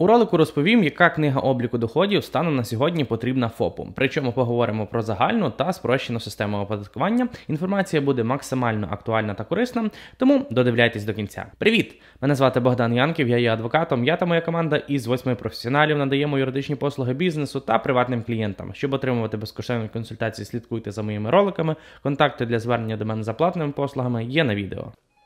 У ролику розповім, яка книга обліку доходів станом на сьогодні потрібна ФОПу. Причому поговоримо про загальну та спрощену систему оподаткування. Інформація буде максимально актуальна та корисна, тому додивляйтесь до кінця. Привіт! Мене звати Богдан Янків, я є адвокатом. Я та моя команда із 8 професіоналів надаємо юридичні послуги бізнесу та приватним клієнтам. Щоб отримувати безкоштовні консультації, слідкуйте за моїми роликами. Контакти для звернення до мене за платними послугами є на відео.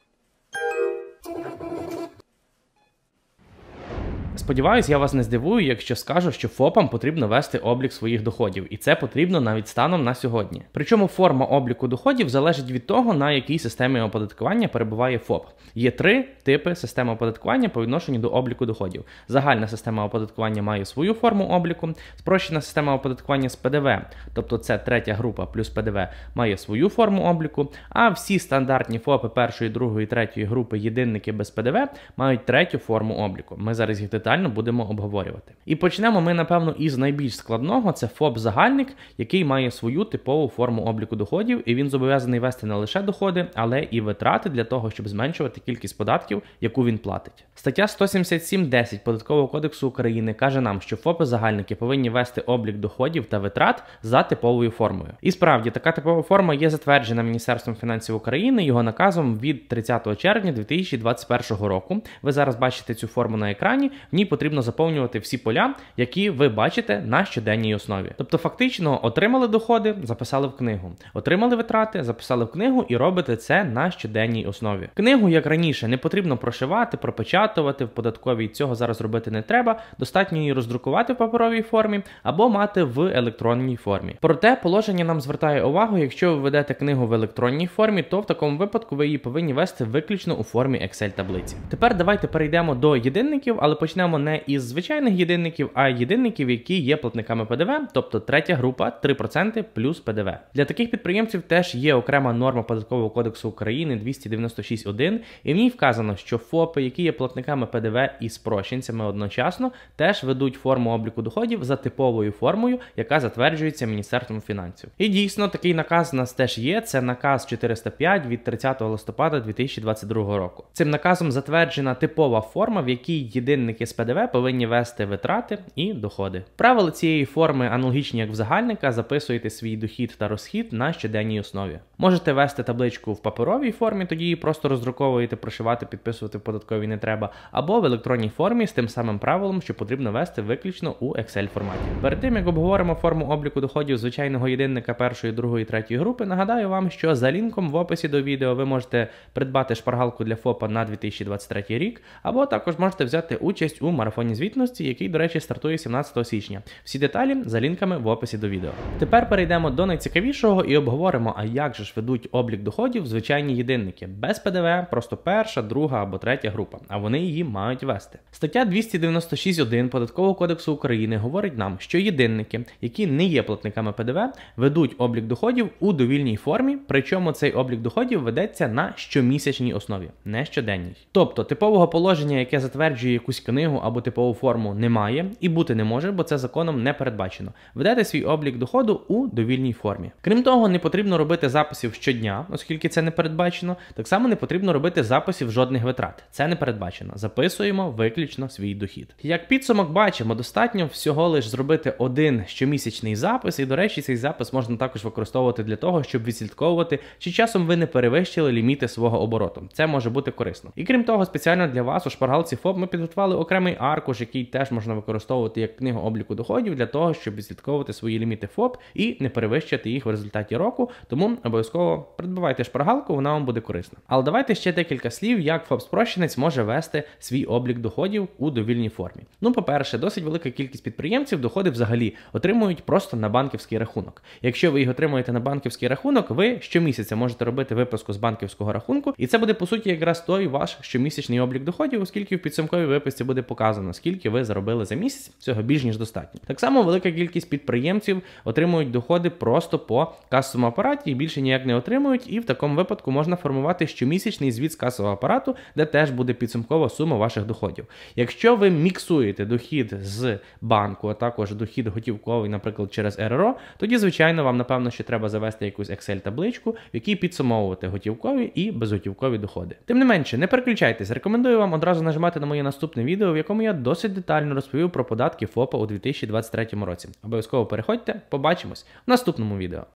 Сподіваюсь, я вас не здивую, якщо скажу, що ФОПам потрібно вести облік своїх доходів, і це потрібно навіть станом на сьогодні. Причому форма обліку доходів залежить від того, на якій системі оподаткування перебуває ФОП. Є три типи системи оподаткування по відношенню до обліку доходів. Загальна система оподаткування має свою форму обліку, спрощена система оподаткування з ПДВ, тобто це третя група плюс ПДВ, має свою форму обліку, а всі стандартні ФОПи першої, другої, третьої групи єдинники без ПДВ мають третю форму обліку. Ми зараз їх детально будемо обговорювати. І почнемо ми, напевно, із найбільш складного – це ФОП-загальник, який має свою типову форму обліку доходів, і він зобов'язаний вести не лише доходи, але і витрати для того, щоб зменшувати кількість податків, яку він платить. Стаття 177.10 Податкового кодексу України каже нам, що ФОПи-загальники повинні вести облік доходів та витрат за типовою формою. І справді, така типова форма є затверджена Міністерством фінансів України, його наказом від 30 червня 2021 року. Ви зараз бачите цю форму на екрані, в ній потрібно заповнювати всі поля, які ви бачите на щоденній основі. Тобто фактично отримали доходи, записали в книгу. Отримали витрати, записали в книгу і робите це на щоденній основі. Книгу, як раніше, не потрібно прошивати, пропечатувати в податковій, цього зараз робити не треба. Достатньо її роздрукувати в паперовій формі або мати в електронній формі. Проте положення нам звертає увагу, якщо ви ведете книгу в електронній формі, то в такому випадку ви її повинні вести виключно у формі Excel-таблиці. Тепер давайте перейдемо до єдинників, але почнемо не із звичайних єдинників, а єдинників, які є платниками ПДВ, тобто третя група 3% плюс ПДВ. Для таких підприємців теж є окрема норма Податкового кодексу України 296.1, і в ній вказано, що ФОПи, які є платниками ПДВ і спрощенцями одночасно, теж ведуть форму обліку доходів за типовою формою, яка затверджується Міністерством фінансів. І дійсно, такий наказ у нас теж є, це наказ 405 від 30 листопада 2022 року. Цим наказом затверджена типова форма, в якій єдинники з ПДВ повинні вести витрати і доходи. Правила цієї форми аналогічні, як в загальника, записуєте свій дохід та розхід на щоденній основі. Можете вести табличку в паперовій формі, тоді її просто роздруковуєте, прошивати, підписувати в податковій не треба, або в електронній формі з тим самим правилом, що потрібно вести виключно у Excel форматі. Перед тим, як обговоримо форму обліку доходів звичайного єдинника першої, другої, третьої групи, нагадаю вам, що за лінком в описі до відео ви можете придбати шпаргалку для ФОПа на 2023 рік, або також можете взяти участь у марафоні звітності, який, до речі, стартує 17 січня. Всі деталі за лінками в описі до відео. Тепер перейдемо до найцікавішого і обговоримо, а як же ж ведуть облік доходів звичайні єдинники. Без ПДВ, просто перша, друга або третя група, а вони її мають вести. Стаття 296.1 Податкового кодексу України говорить нам, що єдинники, які не є платниками ПДВ, ведуть облік доходів у довільній формі, причому цей облік доходів ведеться на щомісячній основі, не щоденній. Тобто типового положення, яке затверджує якусь книгу або типову форму, немає і бути не може, бо це законом не передбачено. Ведете свій облік доходу у довільній формі. Крім того, не потрібно робити записів щодня, оскільки це не передбачено. Так само не потрібно робити записів жодних витрат. Це не передбачено. Записуємо виключно свій дохід. Як підсумок бачимо, достатньо всього лиш зробити один щомісячний запис, і, до речі, цей запис можна також використовувати для того, щоб відслідковувати, чи часом ви не перевищили ліміти свого обороту. Це може бути корисно. І крім того, спеціально для вас у шпаргалці ФОП ми підготували окремий аркуш, який теж можна використовувати як книгу обліку доходів для того, щоб відслідковувати свої ліміти ФОП і не перевищити їх в результаті року, тому обов'язково придбавайте шпаргалку, вона вам буде корисна. Але давайте ще декілька слів, як ФОП-спрощенець може вести свій облік доходів у довільній формі. Ну, по-перше, досить велика кількість підприємців доходи взагалі отримують просто на банківський рахунок. Якщо ви їх отримуєте на банківський рахунок, ви щомісяця можете робити виписку з банківського рахунку, і це буде, по суті, якраз той ваш щомісячний облік доходів, оскільки в підсумковій виписці буде показано, скільки ви заробили за місяць, цього більш ніж достатньо. Так само велика кількість підприємців отримують доходи просто по касовому апараті і більше ніяк не отримують, і в такому випадку можна формувати щомісячний звіт з касового апарату, де теж буде підсумкова сума ваших доходів. Якщо ви міксуєте дохід з банку, а також дохід готівковий, наприклад, через РРО, тоді, звичайно, вам, напевно, ще треба завести якусь Excel-табличку, в якій підсумовувати готівкові і безготівкові доходи. Тим не менше, не переключайтесь, рекомендую вам одразу нажимати на моє наступне відео, в якому я досить детально розповів про податки ФОПа у 2023 році. Обов'язково переходьте, побачимось в наступному відео.